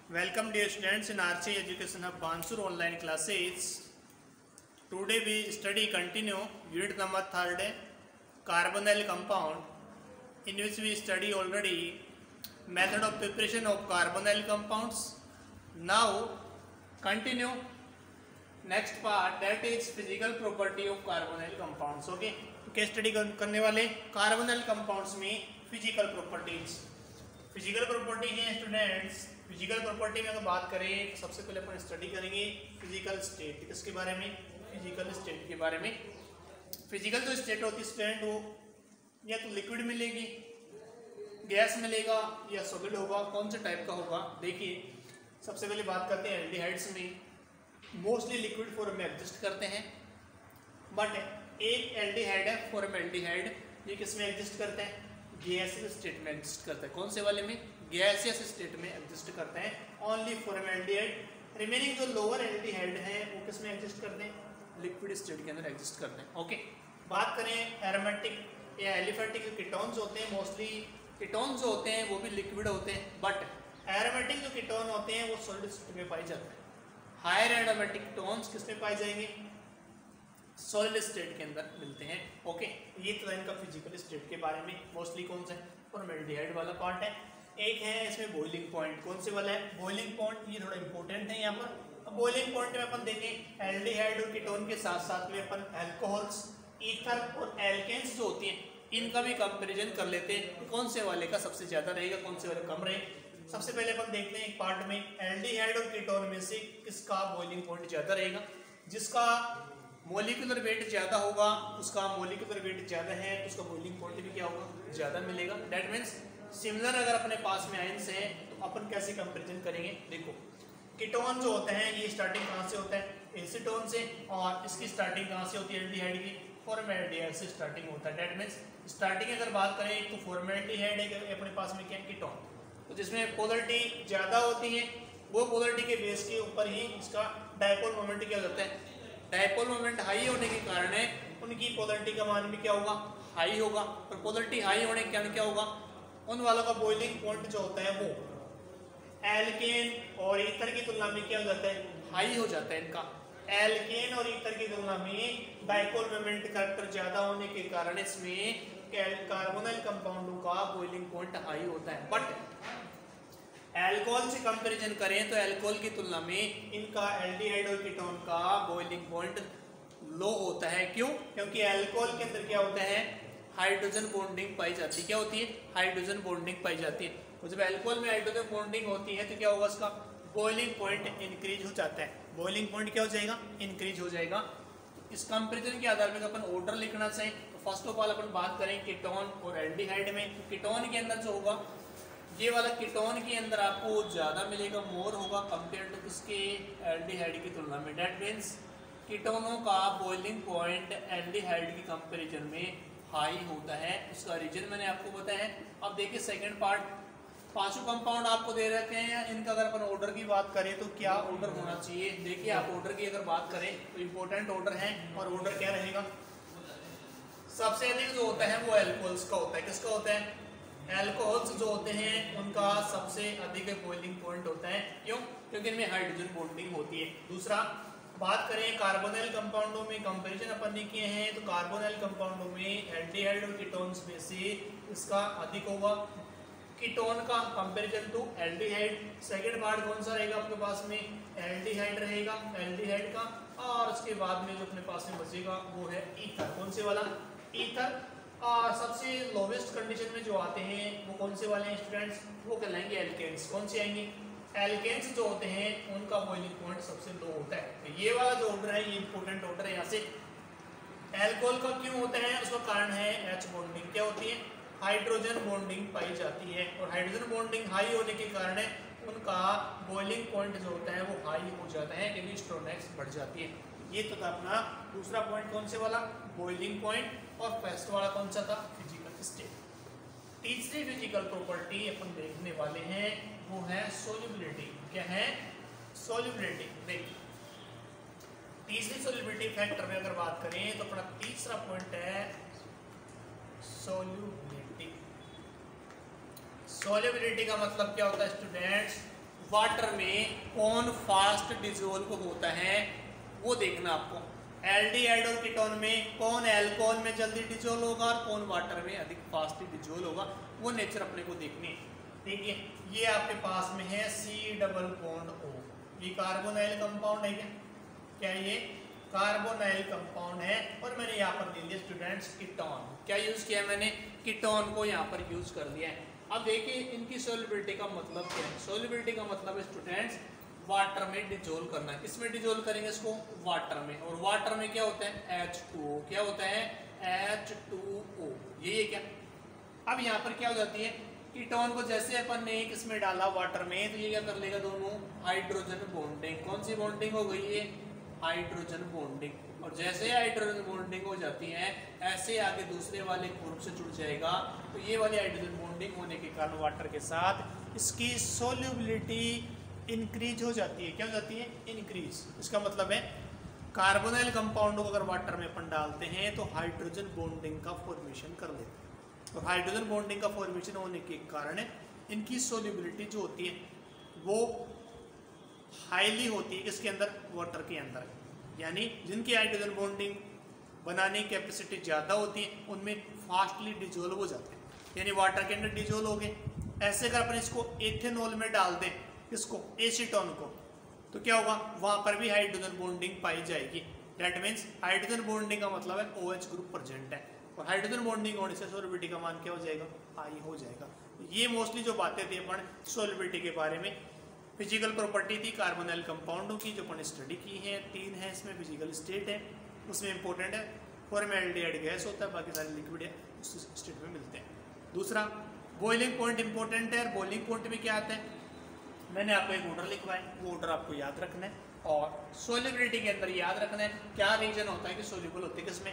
Welcome dear students in RC Education Hub Bansur online classes. Today we study continue unit number 3rd carbonyl compound, in which we study already method of preparation of carbonyl compounds. Now continue next part, that is physical property of carbonyl compounds. Okay, क्या study करने वाले carbonyl compounds में physical properties हैं students. Physical property में अगर बात करें सबसे पहले अपन स्टडी करेंगे फिजिकल स्टेट। किसके बारे में? फिजिकल स्टेट के बारे में। फिजिकल जो स्टेट होती है स्टूडेंट, वो या तो लिक्विड मिलेगी, गैस मिलेगा या सॉलिड होगा, कौन से टाइप का होगा। देखिए सबसे पहले बात करते हैं एल्डिहाइड्स में। मोस्टली लिक्विड फॉर्म में एग्जिस्ट करते हैं, बट एक एल्डिहाइड है फॉर्मल्डिहाइड, ये किस में एग्जिस्ट करते हैं? गैसियस स्टेट में एग्जिस्ट करता है। कौन से वाले में? गैसियस स्टेट में एग्जिस्ट करते हैं ओनली फॉर्मल्डिहाइड। रिमेनिंग जो लोअर एल्डिहाइड है वो किस में एग्जिस्ट करते हैं? लिक्विड स्टेट के अंदर एग्जिस्ट करते हैं। ओके, बात करें एरोमेटिक या एलिफेटिक कीटोन्स होते हैं, मोस्टली कीटोन्स जो होते हैं वो भी लिक्विड होते हैं, बट एरोमेटिक जो कीटोन होते हैं वो सॉलिड स्टेट में पाए जाते हैं। हायर एरोमेटिक कीटोन्स किस में पाए जाएंगे? सॉलिड स्टेट के अंदर मिलते हैं। ओके, ये तो इनका फिजिकल स्टेट के बारे में मोस्टली कौन सा है? फॉर्मल्डिहाइड वाला पार्ट है। एक है इसमें बॉइलिंग पॉइंट। कौन से वाला है? बॉइलिंग पॉइंट, ये थोड़ा इंपॉर्टेंट है यहाँ पर। अब बॉइलिंग पॉइंट में अपन देखें एल्डिहाइड और कीटोन के साथ साथ में अपन अल्कोहल्स, ईथर और एल्केन्स जो होती हैं इनका भी कंपेरिजन कर लेते हैं, कौन से वाले का सबसे ज्यादा रहेगा, कौन से वाले कम रहेगा। सबसे पहले अपन देखते हैं एक पार्ट में एल्डिहाइड और कीटोन में से किसका बॉइलिंग पॉइंट ज्यादा रहेगा। जिसका मोलिकुलर वेट ज्यादा होगा, उसका मोलिकुलर वेट ज्यादा है तो उसका बॉइलिंग पॉइंट भी क्या होगा? ज्यादा मिलेगा। दैट मीन्स सिमिलर अगर अपने पास में आयंस है तो अपन कैसे कंपैरिजन करेंगे। देखो कीटोन जो होते हैं ये स्टार्टिंग कहाँ से होता है? एसीटोन से, और इसकी स्टार्टिंग कहाँ से होती है? एल्डिहाइड की फॉर्मल्डिहाइड से स्टार्टिंग होता है। दैट मीन्स स्टार्टिंग अगर बात करें तो फॉर्मल्डिहाइड है अपने पास में क्या? कीटोन, तो जिसमें पोलरिटी ज्यादा होती है वो पोलरिटी के बेस के ऊपर ही इसका डायपोल मोमेंट क्या होता है? डायपोल मोमेंट हाई होने के कारण उनकी पोलरिटी का मान भी क्या होगा? हाई होगा। और पोलरिटी हाई होने के कारण क्या होगा? उन वालों का बॉइलिंग पॉइंट जो होता है वो एल्केन और ईथर की तुलना में क्या हो जाता है? हाई हो जाता है इनका। एल्केन और ईथर की तुलना में डायपोल मोमेंट फैक्टर ज्यादा होने के कारण इसमें कार्बोनिल कंपाउंडों का बॉइलिंग पॉइंट हाई होता है। बट एल्कोहल से कंपैरिजन करें तो एल्कोहल की तुलना में इनका एल्डिहाइड और कीटोन का बॉइलिंग पॉइंट लो होता है। क्यों? क्योंकि एल्कोहल के अंदर क्या होता है? हाइड्रोजन बॉन्डिंग पाई जाती है। क्या होती है? हाइड्रोजन बॉन्डिंग पाई जाती है। तो जब एल्कोहल में हाइड्रोजन बॉन्डिंग होती है तो क्या होगा? उसका बॉइलिंग पॉइंट इंक्रीज हो जाता है। बॉइलिंग पॉइंट क्या हो जाएगा? इंक्रीज हो जाएगा। तो इस कंपैरिजन के आधार पर अपन ऑर्डर लिखना चाहिए। तो फर्स्ट ऑफ ऑल अपन बात करें कीटोन और एल्डिहाइड में, तो कीटोन के अंदर जो होगा ये वाला कीटोन के अंदर आपको ज्यादा मिलेगा, मोर होगा कंपेयर टू किसके? एल्डिहाइड की तुलना में। दैट मीन्स कीटोनों का बॉइलिंग पॉइंट एल्डिहाइड की कंपैरिजन में हाई होता है। उसका रीजन मैंने आपको बताया है। अब देखिए सेकंड पार्ट, पांचों कंपाउंड आपको दे रखे हैं, इनका अगर अपन ऑर्डर की बात करें तो क्या ऑर्डर होना चाहिए। देखिए आप ऑर्डर की अगर बात करें तो इंपॉर्टेंट ऑर्डर है, और ऑर्डर क्या रहेगा? सबसे अधिक जो होता है वो एल्कोहल्स का होता है। किसका होता है? एल्कोहल्स जो होते हैं उनका सबसे अधिक बॉइलिंग पॉइंट होता है। क्यों? क्योंकि इनमें हाइड्रोजन बॉन्डिंग होती है। दूसरा बात करें कार्बोनिल कंपाउंडों में, कंपैरिजन अपन ने किए हैं तो कार्बोनिल कंपाउंडों में एल्डिहाइड और कीटोन्स में से इसका अधिक होगा कीटोन का comparison to aldehyde. Second part कौन सा रहेगा आपके पास में? एल्डिहाइड रहेगा, एल्डिहाइड का। और उसके बाद में जो अपने पास में बचेगा वो है ईथर। कौन से वाला? ईथर। और सबसे लोवेस्ट कंडीशन में जो आते हैं वो कौन से वाले हैं स्टूडेंट्स? वो कहलाएंगे एल्केन्स। कौन से आएंगे? एल्केन्स जो होते हैं उनका बॉइलिंग पॉइंट सबसे लो होता है। तो ये वाला जो ऑर्डर है ये इंपॉर्टेंट ऑर्डर है। यहाँ से एल्कोहल का क्यों होता है उसका कारण है एच बॉन्डिंग। क्या होती है? हाइड्रोजन बॉन्डिंग पाई जाती है, और हाइड्रोजन बॉन्डिंग हाई होने के कारण उनका बॉइलिंग पॉइंट जो होता है वो हाई हो जाता है, क्योंकि स्ट्रोनेक्स बढ़ जाती है। ये तो था अपना दूसरा पॉइंट। कौन से वाला? Boiling point. और फर्स्ट वाला कौन सा था? Physical state. तीसरी फिजिकल प्रॉपर्टी अपन देखने वाले हैं वो है सोल्युबिलिटी। क्या है? सोल्युबिलिटी। देखिए तीसरी सोल्युबिलिटी फैक्टर में अगर बात करें तो अपना तीसरा पॉइंट है सोल्युबिलिटी। सोल्युबिलिटी का मतलब क्या होता है स्टूडेंट्स? वाटर में कौन फास्ट डिजोल्व होता है वो देखना आपको। एल्डिहाइड और कीटोन में कौन अल्कोहल में जल्दी डिजोल्व होगा और कौन वाटर में अधिक फास्ट डिजोल्व होगा, वो नेचर अपने को देखनी है। ठीक है, ये आपके पास में है C डबल बॉन्ड O, ये कार्बोनाइल कंपाउंड है। क्या ये कार्बोनाइल कंपाउंड है? और मैंने यहाँ पर ले लिया स्टूडेंट्स कीटोन। क्या यूज किया मैंने? कीटोन को यहाँ पर यूज कर दिया है। अब देखिए इनकी सोल्युबिलिटी का मतलब क्या है। सोल्युबिलिटी का मतलब है स्टूडेंट्स वाटर में डिजोल्व करना है। किसमें डिजोल्व करेंगे इसको? वाटर में। और वाटर में क्या होता है? H2O। क्या होता है? H2O। यही है क्या? अब यहाँ पर क्या हो जाती है, कीटोन को जैसे अपन ने किसमें डाला वाटर में, तो ये क्या कर लेगा, दोनों हाइड्रोजन बॉन्डिंग। कौन सी बॉन्डिंग हो गई है? Hydrogen bonding. और जैसे हाइड्रोजन बॉन्डिंग हो जाती है ऐसे आगे दूसरे वाले ग्रुप से जुड़ जाएगा। तो ये वाली हाइड्रोजन बॉन्डिंग होने के कारण वाटर के साथ इसकी सोल्युबिलिटी इंक्रीज हो जाती है। क्या हो जाती है? इंक्रीज। इसका मतलब है कार्बोनाइल कंपाउंड को अगर वाटर में अपन डालते हैं तो हाइड्रोजन बॉन्डिंग का फॉर्मेशन कर लेते हैं। और हाइड्रोजन बॉन्डिंग का फॉर्मेशन होने के कारण इनकी सोल्युबिलिटी जो होती है वो हाईली होती है। किसके अंदर? वाटर के अंदर। यानी जिनकी हाइड्रोजन बॉन्डिंग बनाने की कैपेसिटी ज़्यादा होती है उनमें फास्टली डिजोल्व हो जाते हैं, यानी वाटर के अंदर डिजोल्व हो गए। ऐसे अगर अपन इसको एथेनॉल में डाल दें, इसको एसीटोन को, तो क्या होगा? वहाँ पर भी हाइड्रोजन बॉन्डिंग पाई जाएगी। दैट मीन्स हाइड्रोजन बॉन्डिंग का मतलब है OH ग्रुप प्रेजेंट है। और हाइड्रोजन बॉन्डिंग होने से सोल्युबिलिटी का मान क्या हो जाएगा? हाई हो जाएगा। ये मोस्टली जो बातें थी अपन सोल्युबिलिटी के बारे में, फिजिकल प्रॉपर्टी थी कार्बोनाइल कंपाउंडों की जो अपन स्टडी की है। 3 है इसमें, फिजिकल स्टेट है उसमें इंपॉर्टेंट है, फॉर्मेल्डिहाइड गैस होता है, बाकी सारे लिक्विड है उस स्टेट में मिलते हैं। दूसरा बॉइलिंग पॉइंट इंपॉर्टेंट है। बॉइलिंग पॉइंट में क्या आता है? मैंने आपको एक ऑर्डर लिखवाया, वो ऑर्डर आपको याद रखना है। और सोल्युबिलिटी के अंदर याद रखना है क्या रीजन होता है कि सोल्यूबल होते हैं किसमें?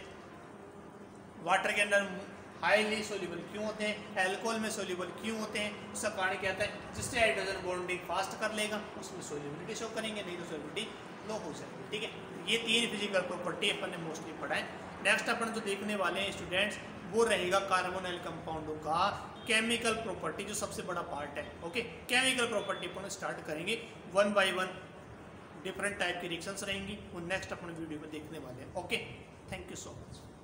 वाटर के अंदर हाईली सोल्यूबल क्यों होते हैं, अल्कोहल में सोल्यूबल क्यों होते हैं, उसका कारण क्या होता है? जिससे हाइड्रोजन बॉन्डिंग फास्ट कर लेगा उसमें सोल्यूबिलिटी शो करेंगे, नहीं तो सोल्यूबिलिटी लो हो जाएगी। ठीक है, ये 3 फिजिकल प्रॉपर्टी अपन ने मोस्टली पढ़ा है। नेक्स्ट अपन जो देखने वाले हैं स्टूडेंट्स वो रहेगा कार्बोनाइल कंपाउंडों का केमिकल प्रॉपर्टी, जो सबसे बड़ा पार्ट है। ओके, केमिकल प्रॉपर्टी अपन स्टार्ट करेंगे 1 बाय 1। डिफरेंट टाइप की रिएक्शंस रहेंगी वो नेक्स्ट अपन वीडियो में देखने वाले हैं। Okay, thank you so much.